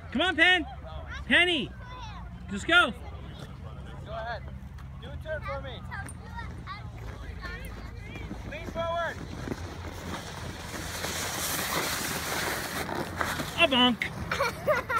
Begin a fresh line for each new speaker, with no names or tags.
Come on, Penn. Penny. Just go.
Go ahead. Do a turn for me. Lean forward.
A bonk.